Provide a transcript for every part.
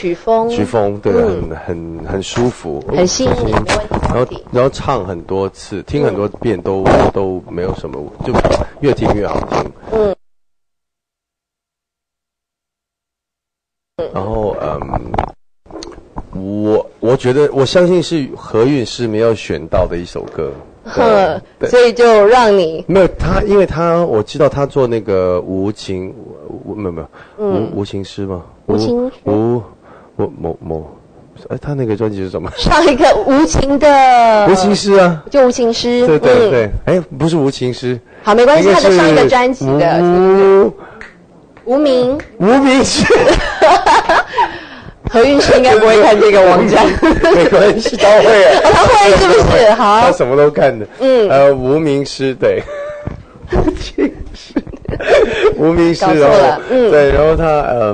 曲风， 对，很舒服， 很吸引你，没问题。 然后唱很多次，听很多遍都没有什么，就越听越好听。然后我觉得我相信是何韵诗没有选到的一首歌。 所以就让你没有他，因为我知道他做那个无情诗吗？他那个专辑是什么？ 上一个无情的无情诗啊， 就无情诗。 对，不是无情诗。 好，没关系，他就上一个专辑的无名诗。 何韵诗应该不会看这个网站， 没关系，他会啊， 他会是不是？好， 他什么都看的。无名诗，对，无名诗，然后对，然后他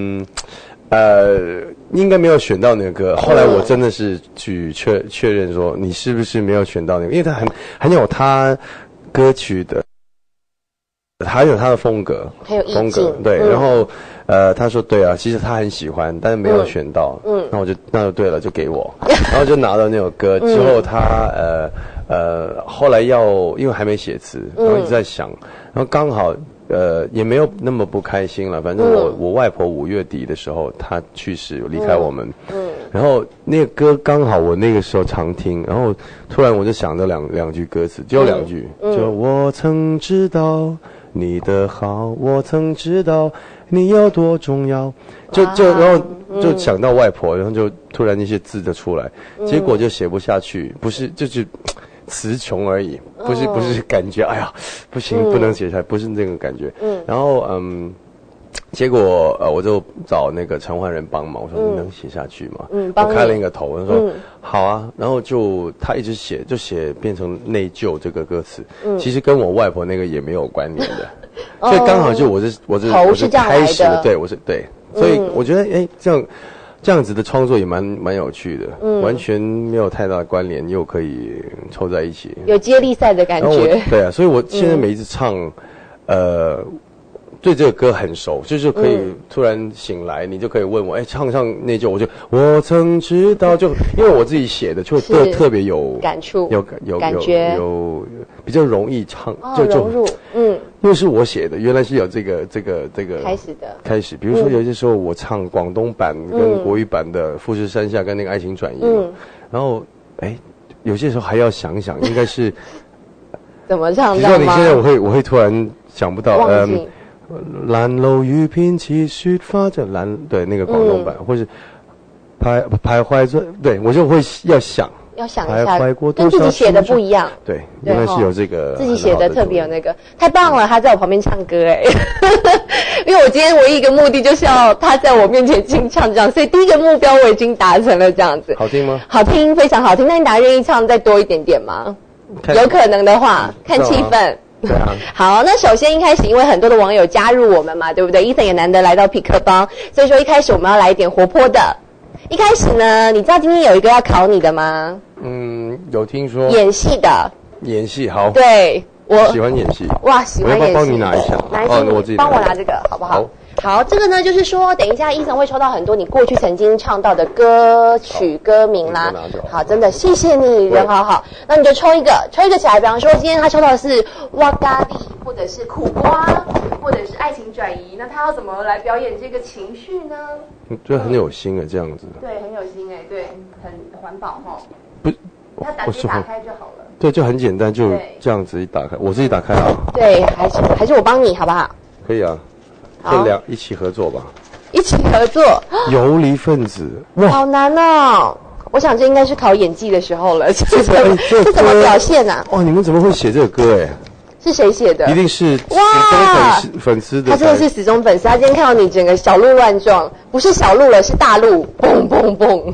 应该没有选到那个歌。后来我真的是去确认说，你是不是没有选到那个？因为他很有他歌曲的，还有他的风格， 很有意境， 对，然后。他说对啊，其实他很喜欢，但是没有选到。那就对了，就给我，然后就拿到那首歌之后，他后来因为还没写词，然后一直在想，然后刚好也没有那么不开心了。反正我外婆5月底的时候她去世离开我们，然后那个歌刚好我那个时候常听，然后突然我就想到两句歌词，只有2句，就我曾知道你的好，我曾知道你有多重要，然后就想到外婆，然后就突然那些字就出来，结果就写不下去，不是就是词穷而已，不是感觉哎呀不行，不能写下来，不是那个感觉。然后结果我就找那个陈奂仁帮忙，我说你能写下去吗？我开了一个头，我说好啊，然后他一直写，就写变成内疚这个歌词，其实跟我外婆那个也没有关联的，所以刚好就我是开始的，对，对，所以我觉得这样子的创作也蛮有趣的，完全没有太大的关联，又可以凑在一起， 有接力赛的感觉。 对啊，所以我现在每一次唱，对这个歌很熟，就是可以突然醒来，你就可以问我，唱内疚，我曾知道，就因为我自己写的，就特别有感触， 有感觉， 有比较容易唱， 就融入， 因为是我写的，原来是有这个开始，比如说有些时候我唱广东版跟国语版的《富士山下》跟那个《爱情转移》，然后有些时候还要想想应该是怎么唱， 比如说你现在我会突然想不到，烂路雨偏似雪花，就对那个广东版，或是徘徊着，对我就会要想一下，跟自己写的不一样。 对，原来是有这个自己写的特别有那个，太棒了！他在我旁边唱歌因为我今天唯一一个目的就是要他在我面前清唱这样，所以第一个目标我已经达成了这样子。 好听吗？ 好听，非常好听。那你打算愿意唱再多一点点吗？有可能的话，看气氛。 对啊， 好，那首先一开始，因为很多的网友加入我们嘛，对不对？Ethan 也难得来到痞客邦，所以说一开始我们要来一点活泼的。一开始呢，你知道今天有一个要考你的吗？ 有听说。 演戏的。 演戏好。 对，我喜欢演戏。 哇，喜欢演戏。 我要帮你拿一下。 我自己帮我拿这个，好不好？好，这个呢，就是说，等一下Ethan会抽到很多你过去曾经唱到的歌曲歌名啦。好，真的谢谢你，人好好。那你就抽一个起来，比方说今天他抽到的是哇咖喱，或者是苦瓜，或者是爱情转移，那他要怎么来表演这个情绪呢？ 觉得很有心这样子。 对，很有心对，很环保不， 他打开就好了。 对，就很简单，就这样子一打开，我自己打开啊。 对，还是我帮你好不好？ 可以啊。就一起合作吧。 一起合作。 游离分子， 哇，好难哦！我想这应该是考演技的时候了。这怎么表现啊？ 哇，你们怎么会写这个歌？ 是谁写的？ 一定是死忠粉丝的。 他真的是死忠粉丝。他今天看到你整个小鹿乱撞，不是小鹿了，是大鹿，蹦蹦蹦。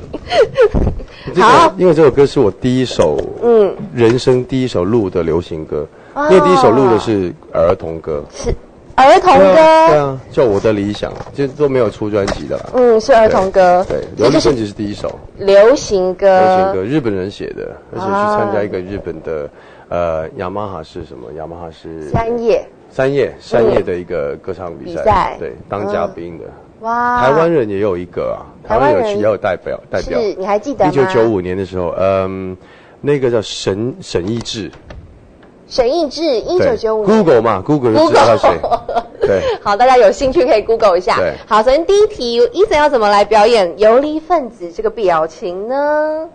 好，因为这首歌是我第一首，人生第一首录的流行歌。因为第一首录的是儿童歌。是。 儿童歌， 对啊，就我的理想，就都没有出专辑的啦。 是儿童歌， 对，游离分子是第一首流行歌， 日本人写的，而且去参加一个日本的雅马哈是什么？雅马哈是三叶的一个歌唱比赛，对，当嘉宾的。 哇，台湾人也有一个啊，台湾也有代表。 是，你还记得吗 ？1995年的时候，那个叫沈义志。 沈义志，1995年。 Google 嘛 ，Google 就知道他谁。对， 好，大家有兴趣可以 Google 一下。 对， 好，首先第一题，Eason要怎么来表演游离分子这个表情呢？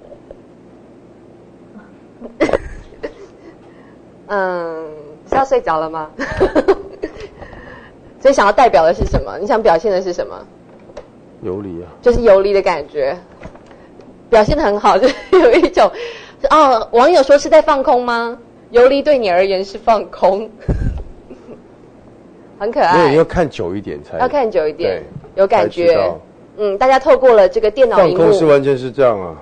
是要睡着了吗？所以想要代表的是什么？你想表现的是什么？ 游离啊， 就是游离的感觉，表现得很好，就是有一种网友说是在放空吗？游离对你而言是放空，很可爱。 没有，要看久一点才。 要看久一点，有感觉。大家透过了这个电脑荧幕， 放空是完全是这样啊，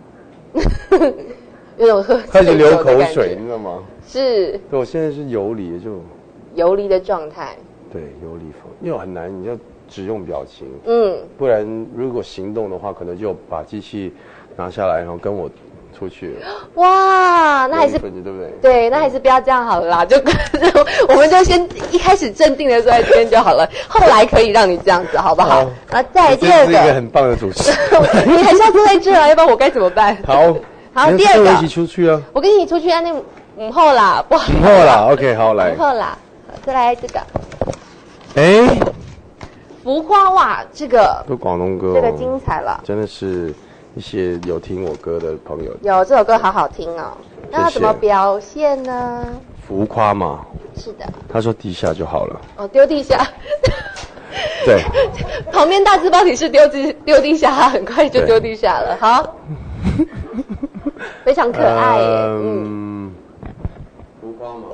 有种喝开始流口水，你知道吗？ 是。 对，我现在是游离，就游离的状态。 对，游离风，因为很难，你要只用表情，不然如果行动的话，可能就把机器拿下来，然后跟我出去。 哇，那还是对不对？ 对，那还是不要这样好了啦，我们就先一开始镇定的坐在这边就好了，后来可以让你这样子，好不好？然后再来第二个， 这是一个很棒的主持。 你还是要坐在这啊，要不然我该怎么办？ 好， 第二个， 一起出去啊！ 我跟你出去啊，那母后啦，不好。 母后啦 ，OK， 好来。 母后啦，再来这个。浮夸哇，这个都广东歌， 这个精彩了， 真的是一些有听我歌的朋友。 有这首歌好好听哦，那他怎么表现呢？ 浮夸嘛， 是的。 他说地下就好了。 丢地下。 对。 旁边大字报体是丢地下，很快就丢地下了。好。非常可爱耶。 浮夸嘛。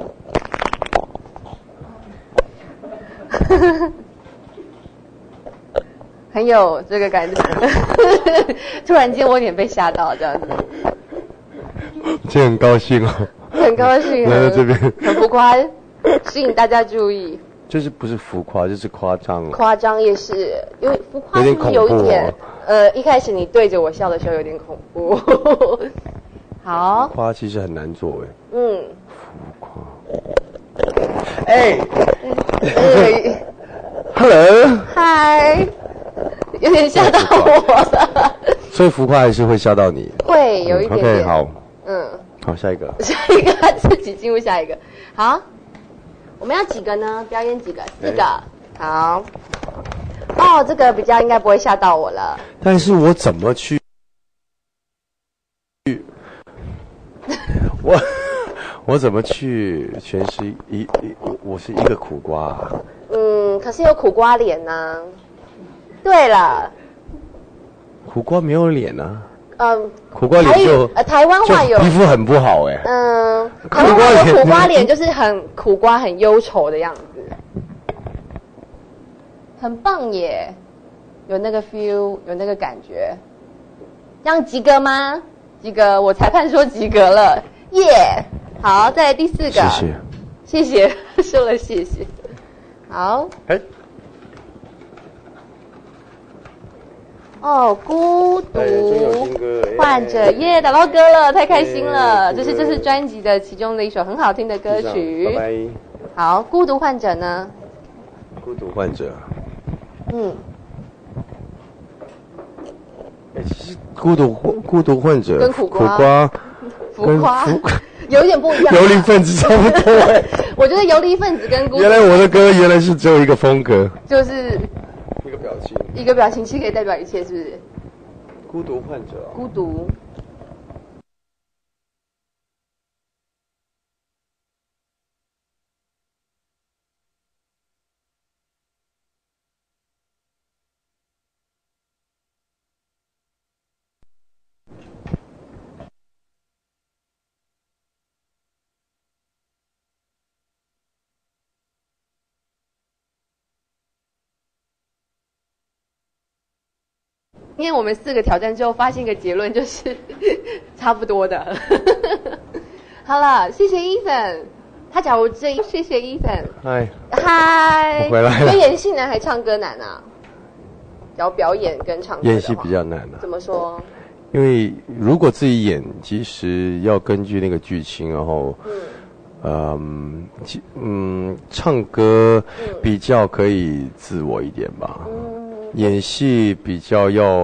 很有这个感觉，突然间我有点被吓到，这样子。 今天很高兴哦， 很高兴来到这边， 很浮夸，吸引大家注意。 就是不是浮夸，就是夸张。 夸张也是，因为浮夸是不是有一点？一开始你对着我笑的时候有点恐怖。好。 浮夸其实很难做哎。浮夸。Hello。 嗨。有点吓到我了， 所以浮夸还是会吓到你， 会有一点点。 OK， 好，好，下一个， 自己进入下一个。好，我们要几个呢？表演几个？4个。好。这个比较应该不会吓到我了。 但是我怎么去？我怎么去诠释我是一个苦瓜啊？ 可是有苦瓜脸呢。对了， 苦瓜没有脸啊。苦瓜脸就台湾话有皮肤很不好哎。 台湾话有苦瓜脸，就是很苦瓜、很忧愁的样子，很棒耶，有那个 feel， 有那个感觉。这样及格吗？及格，我裁判说及格了，耶！好，再来第4个。谢谢，说了谢谢。好。孤独患者耶，打到歌了，太开心了！这是专辑的其中的一首很好听的歌曲。 拜拜。 好，孤独患者呢？ 孤独患者。其实孤独患者跟苦瓜、 浮夸有一点不一样。 游离分子差不多哎。 我觉得游离分子跟孤独。 原来我的歌原来是只有一个风格。 就是。一个表情其实可以代表一切，是不是？ 孤独患者。 孤独。因为我们4个挑战之后，发现一个结论，就是差不多的。好了，谢谢 Eason。他假如谢谢 Eason。嗨， 回来了。 所以演戏难还唱歌难啊？只要表演跟唱歌的话， 演戏比较难啊。 怎么说？ 因为如果自己演，其实要根据那个剧情，然后唱歌比较可以自我一点吧，演戏比较要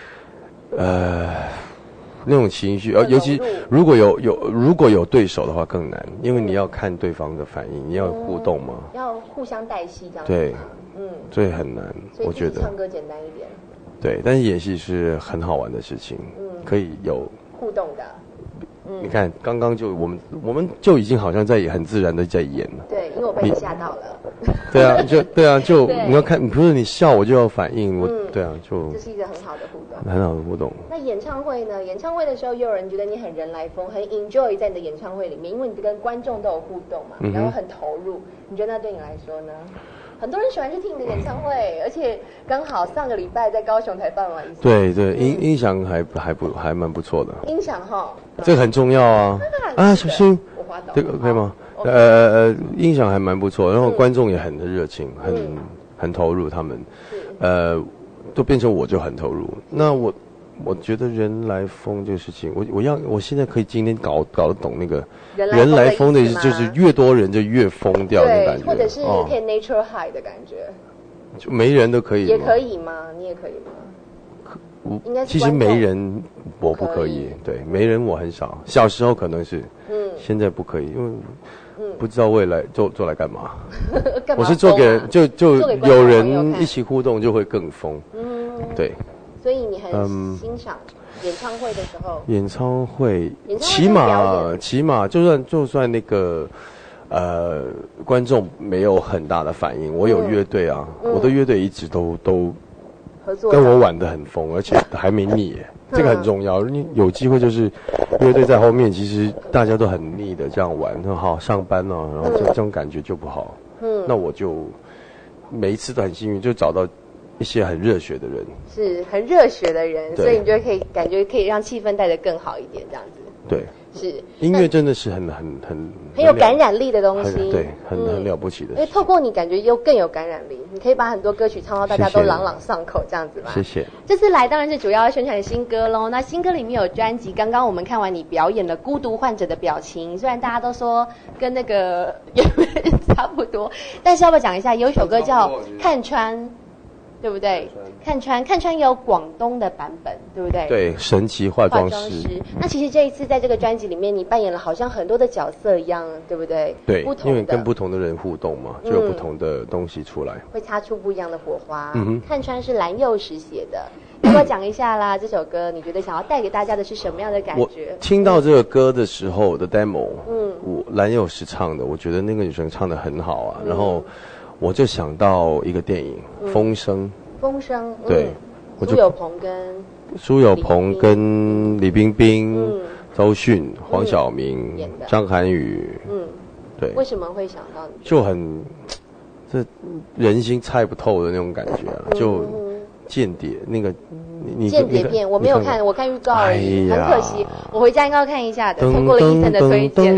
那种情绪，尤其如果有对手的话更难，因为你要看对方的反应，你要互动嘛， 要互相带戏这样子。 对，所以很难，我觉得。 唱歌简单一点。 对，但是演戏是很好玩的事情，可以有互动的。 你看，刚刚就我们就已经好像在很自然的在演了。 对，因为我被你吓到了。 对啊，就你要看，不是你笑我就要反应，对啊， 这是一个很好的互动。 很好的互动。 那演唱会呢？演唱会的时候，也有人觉得你很人来疯，很 enjoy 在你的演唱会里面，因为你跟观众都有互动嘛，然后很投入。你觉得那对你来说呢？很多人喜欢去听你的演唱会，而且刚好上个礼拜在高雄才办完一次。 对，音响还蛮不错的。 音响哈， 这个很重要啊！小心， 我滑倒。 这个可以吗？音响还蛮不错，然后观众也很热情，很投入，他们，都变成我就很投入。那我觉得人来疯这个事情，我现在可以今天搞得懂那个人来疯的意思，就是越多人就越疯掉的感觉， 或者是可以 nature high 的感觉， 就没人都可以， 也可以吗？你也可以吗？应该其实没人我不可以，对，没人我很少，小时候可能是，现在不可以，因为不知道未来做来干嘛。我是做给人，就有人一起互动就会更疯，对。 所以你很欣赏演唱会的时候， 演唱会起码就算那个观众没有很大的反应，我有乐队啊，我的乐队一直都合作， 跟我玩得很疯，而且还没腻耶，这个很重要。你有机会就是乐队在后面，其实大家都很腻的这样玩，很好上班哦，然后这种感觉就不好。那我就每一次都很幸运，就找到一些很热血的人， 是很热血的人，所以你就可以感觉可以让气氛带得更好一点，这样子。 对， 是音乐真的是很有感染力的东西， 对，很了不起的。 因为透过你，感觉又更有感染力，你可以把很多歌曲唱到大家都朗朗上口，这样子嘛。 谢谢。 这次来当然是主要宣传新歌喽。那新歌里面有专辑，刚刚我们看完你表演了《孤独患者的表情》，虽然大家都说跟那个差不多，但是要不要讲一下？有一首歌叫《看穿》。对不对？看穿有广东的版本，对不对？ 对，神奇化妆师。 那其实这一次在这个专辑里面，你扮演了好像很多的角色一样，对不对？ 对，因为跟不同的人互动嘛，就有不同的东西出来， 会擦出不一样的火花。看穿是蓝又时写的，要不要讲一下啦？这首歌你觉得想要带给大家的是什么样的感觉？ 我听到这个歌的时候的 demo，蓝又时唱的，我觉得那个女生唱得很好啊，然后。我就想到一个电影《风声》。 风声， 对， 苏有朋跟李冰冰、周迅、黄晓明、张涵予，对。 为什么会想到？ 就很，这人心猜不透的那种感觉啊，就间谍那个， 间谍片我没有看，我看预告而已，很可惜，我回家应该要看一下的，通过了医生的推荐。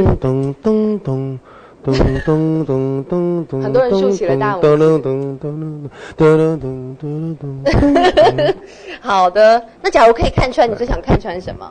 很多人竖起了大拇指。好的，那假如可以看穿，你最想看穿什么？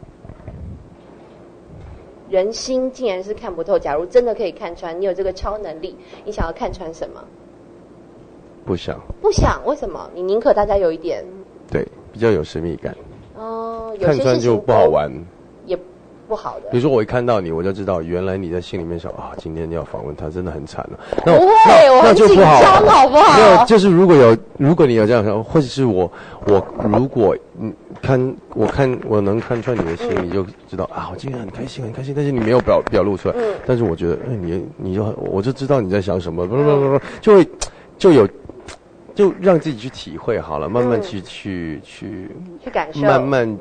人心竟然是看不透。假如真的可以看穿，你有这个超能力，你想要看穿什么？ 不想。 不想？为什么？你宁可大家有一点？ 对，比较有神秘感。 哦， 看穿就不好玩。 也不好的。 比如说我一看到你，我就知道原来你在心里面想啊，今天要访问他，真的很惨了。 不会，我很紧张，好不好？ 没有，就是如果你有这样想，或者是我如果我能看穿你的心，你就知道啊，我今天很开心，但是你没有表露出来。但是我觉得，我就知道你在想什么，就让自己去体会好了，慢慢去感受， 慢慢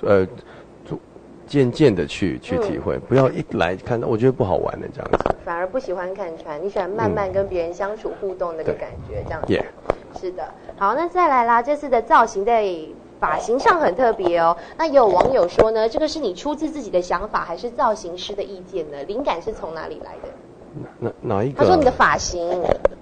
渐渐的去体会，不要一来看到，我觉得不好玩的这样子。 反而不喜欢看穿，你喜欢慢慢跟别人相处互动那个感觉，这样子。是的，好，那再来啦，这次的造型在发型上很特别哦。那也有网友说呢，这个是你出自自己的想法，还是造型师的意见呢？灵感是从哪里来的？ 哪一个？ 他说你的发型。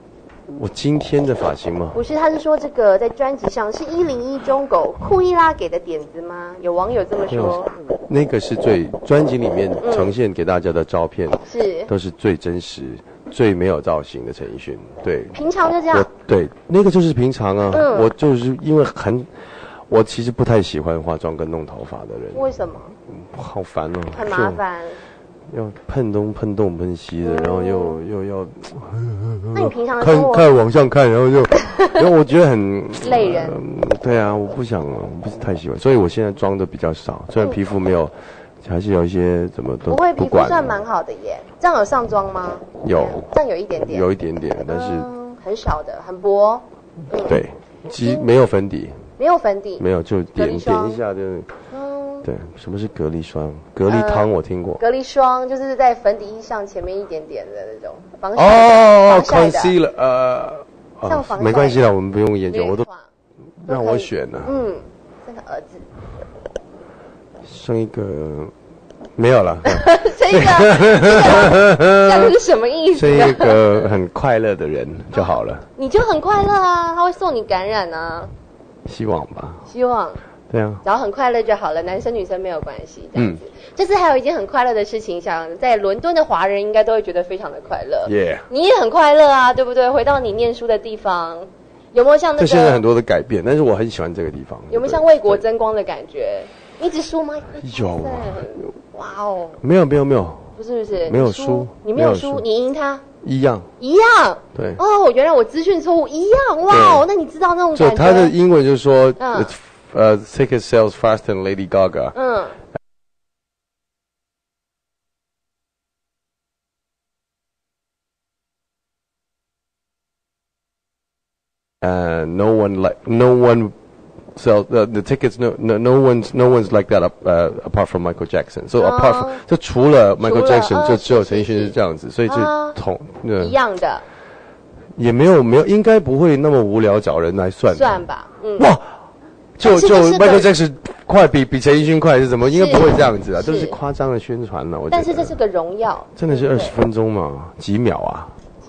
我今天的发型吗？ 不是，他是说这个在专辑上是101中狗库伊拉给的点子吗？有网友这么说。 那个是专辑里面呈现给大家的照片， 是都是最真实、最没有造型的陈奕迅。对， 平常就这样。 对，那个就是平常啊。我就是因为我其实不太喜欢化妆跟弄头发的人。 为什么？ 好烦哦， 很麻烦。 要喷东喷东喷西的，然后又要。 那你平常的生活看往上看，然后然后我觉得很累人。 对啊，我不是太喜欢，所以我现在妆的比较少，虽然皮肤没有，还是有一些怎么都不会，皮肤算蛮好的耶。这样有上妆吗？ 有， 这样有一点点， 有一点点，但是很少的，很薄。 对，没有粉底， 没有粉底， 没有就点一下就。对，什么是隔离霜？隔离汤我听过。 隔离霜就是在粉底液上前面一点点的那种防晒。 concealer， 像防晒。 没关系啦，我们不用研究，我都让我选了。 这个儿子。 生一个没有了。 生一个，这样是什么意思？ 生一个很快乐的人就好了。 你就很快乐啊，他会受你感染啊。 希望吧。 希望。 对啊， 只要很快乐就好了，男生女生没有关系。这样子，这次还有一件很快乐的事情，想在伦敦的华人应该都会觉得非常的快乐。你也很快乐啊，对不对？回到你念书的地方，有没有像那个？ 这现在很多的改变，但是我很喜欢这个地方。 有没有像为国争光的感觉？你只输吗？ 有啊。 哇哦。 没有。 不是， 没有输， 你没有输，你赢他。 一样。对。 哦，原来我资讯错误，一样哇哦，那你知道那种感觉？ 就他的英文就是说ticket sales faster than Lady Gaga。No one sells the tickets. No one's like that apart from Michael Jackson. So apart from 就除了 Michael Jackson 就只有陈奕迅是这样子，所以就一样的。 也没有，应该不会那么无聊找人来算吧。 哇。就 Michael Jackson 快比陈奕迅快是怎么？应该不会这样子啊，都是夸张的宣传了。我觉得。 但是这是个荣耀。 真的是20分钟嘛？几秒啊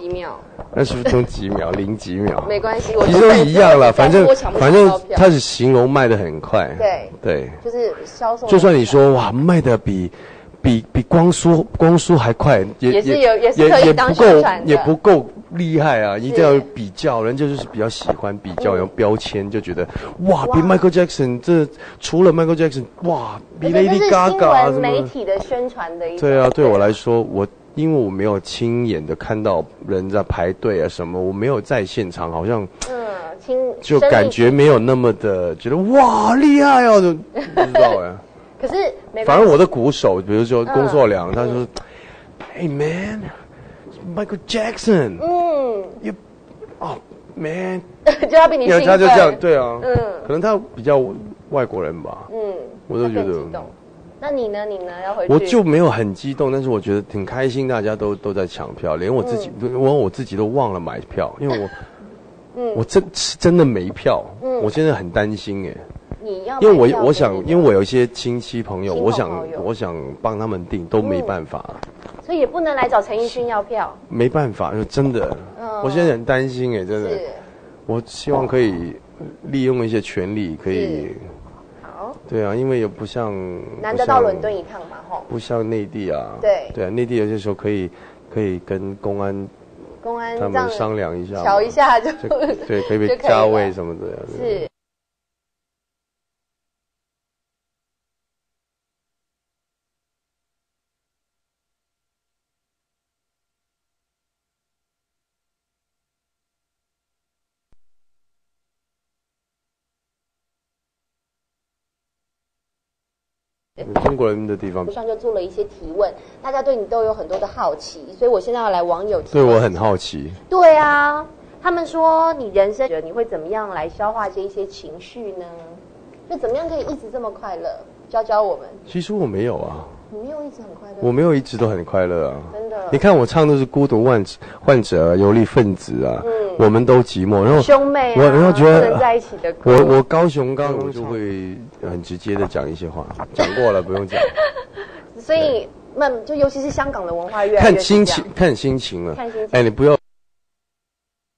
？20分钟几秒？0几秒？ 没关系， 其实都一样了，反正他是形容卖得很快。对， 就是销售。 就算你说哇卖得比光速还快， 也可以当宣传的， 也不够厉害啊！一定要比较，人就是比较喜欢比较，用标签就觉得哇，比 Michael Jackson 这除了 Michael Jackson 哇，比 Lady Gaga 什么媒体的宣传的一种。 对啊，对我来说，因为我没有亲眼的看到人在排队啊什么，我没有在现场，好像就感觉没有那么的觉得哇厉害哦，就不知道哎。 可是反正我的鼓手，比如说龚硕良，他说 ：“Hey man, Michael Jackson， you oh man， 就要比你兴奋， 他就这样，对啊，可能他比较外国人吧，我都觉得。 那你呢？要回去？ 我就没有很激动，但是我觉得挺开心，大家都在抢票，连我自己都忘了买票，因为我真的没票，我现在很担心哎。因为我想，因为我有一些亲戚朋友，我想帮他们订，都没办法， 所以也不能来找陈奕迅要票。 没办法，真的，我现在很担心哎，真的。我希望可以利用一些权利，可以。好。对啊，因为也不像难得到伦敦一趟嘛，吼。 不像内地啊。对啊，内地有些时候可以跟公安他们商量一下， 调一下就对，可以加位什么的。 是。 中国人的地方上就做了一些提问，大家对你都有很多的好奇，所以我现在要来网友提问。对我很好奇。 对啊，他们说你人生你会怎么样来消化这一些情绪呢？就怎么样可以一直这么快乐？教我们。 其实我没有啊。 你没有一直很快乐？ 我没有一直都很快乐啊。 真的。 你看我唱都是孤独患者、游离分子啊，我们都寂寞，然后兄妹啊， 然后觉得不能在一起的歌。 我高雄我就会很直接的讲一些话，讲过了不用讲。 所以就尤其是香港的文化越来越看心情了。哎，你不要。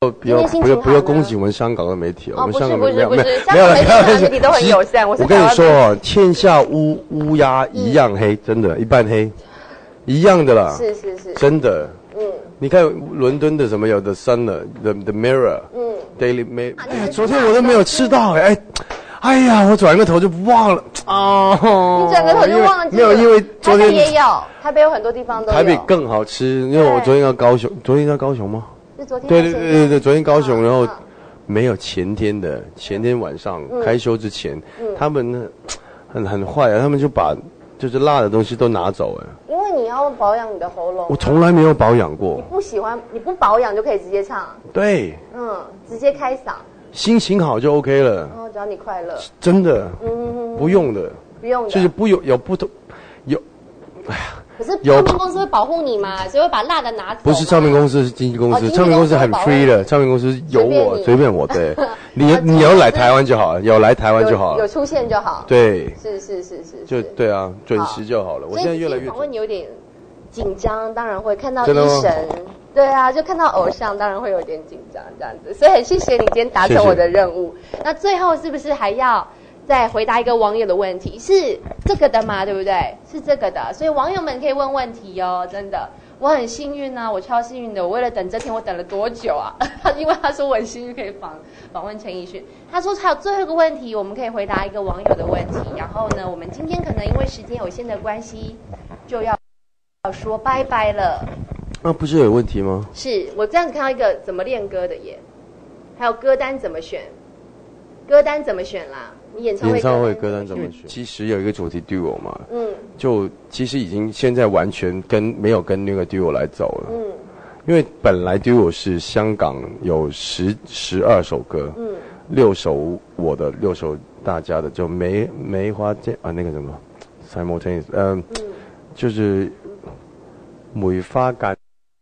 不要攻击我们香港的媒体哦，我们香港不是， 没有香港媒体都很友善。 我跟你说哦，天下乌鸦一样黑，真的，一半黑，一样的啦。 是， 真的。你看伦敦的什么有 The Sun 的 The Mirror，Daily Mail， 哎呀，昨天我都没有吃到哎呀，我转个头就忘了啊！ 你转个头就忘了？ 没有，因为昨天也有，台北有很多地方都有。 台北更好吃，因为我昨天到高雄，昨天到高雄吗？ 是昨天。 对，昨天高雄，然后没有前天晚上开休之前，他们呢很坏啊，他们就把就是辣的东西都拿走因为你要保养你的喉咙。 我从来没有保养过。 你不保养就可以直接唱。 对。 直接开嗓。 心情好就 OK 了。 只要你快乐。 真的。不用的。就是有不同有，哎呀。 可是唱片公司会保护你嘛，所以会把辣的拿走。 不是唱片公司，是经纪公司。唱片公司很 free 的，唱片公司有我随便我。对，你要来台湾就好，有来台湾就好， 有出现就好。 对， 是， 就对啊，准时就好了。我现在越来越访问你有点紧张，当然会看到医生。对啊，就看到偶像，当然会有点紧张这样子。所以很谢谢你今天达成我的任务。那最后是不是还要再回答一个网友的问题？是这个的吗？对不对？是这个的，所以网友们可以问问题哦。真的，我很幸运啊，我超幸运的。我为了等这天，我等了多久啊？因为他说我很幸运可以访问陈奕迅。他说还有最后一个问题，我们可以回答一个网友的问题。然后呢，我们今天可能因为时间有限的关系，就要说拜拜了。 那不是有问题吗？ 是我这样子看到一个怎么练歌的耶，还有歌单怎么选，歌单怎么选啦？你演唱会歌单怎么选？其实有一个主题 duo 嘛，就其实已经现在完全没有跟那个 duo 来走了，因为本来 duo 是香港有12首歌，6首我的，6首大家的，就梅花间那个什么 simultaneous，就是梅花間。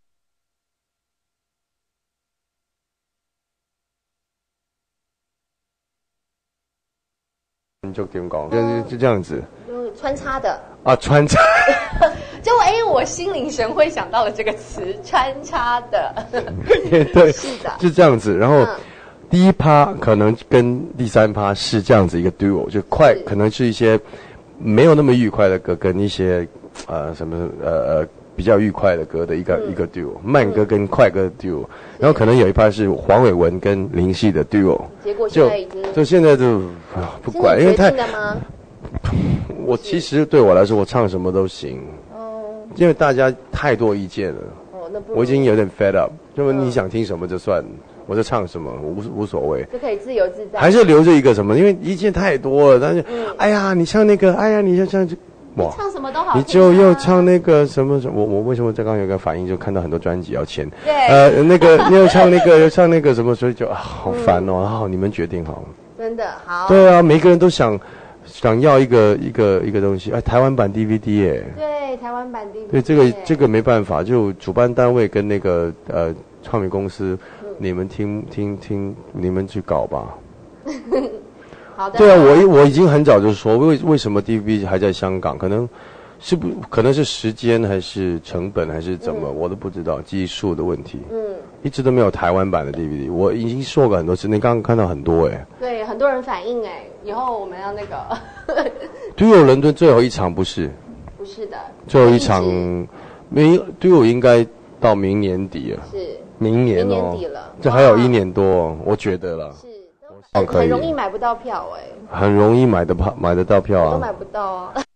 就点讲，就这样子， 穿插的啊，穿插。 就我心领神会想到了这个词，穿插的。 对， 是的， 就这样子。然后第一趴可能跟第3趴是这样子一个 duo， 就快，可能是一些没有那么愉快的歌，跟一些比较愉快的歌的一个 duo， 慢歌跟快歌的 duo， 然后可能有一趴是黄伟文跟林夕的 duo， 结果现在已经就现在就不管，因为太我其实对我来说，我唱什么都行，因为大家太多意见了，我已经有点 fed up， 就是你想听什么就算，我就唱什么，无所谓， 就可以自由自在， 还是留着一个什么，因为意见太多了，但是哎呀，你唱那个，哎呀，你就唱。 哇，唱什么都好听， 你就又唱那个什么？我为什么刚刚有个反应，就看到很多专辑要签？ 对， 那个又唱那个又唱那个什么，所以就好烦哦。好，你们决定好了。 真的好。 对啊，每个人都想要一个东西。台湾版 DVD 耶。 对，台湾版 DVD。 对，这个没办法，就主办单位跟那个唱片公司，你们听，你们去搞吧。 好的。 对啊，我已经很早就说，为什么 DVD 还在香港？可能是时间还是成本还是怎么，我都不知道，技术的问题。一直都没有台湾版的 DVD， 我已经说过很多次，你刚刚看到很多对，很多人反映以后我们要那个。 duo 伦敦最后一场不是？ 不是的。 最后一场duo 应该到明年底了。 是。 明年底了。 这还有1年多，我觉得了。 是。很容易买不到票很容易买得到票啊。 都买不到啊。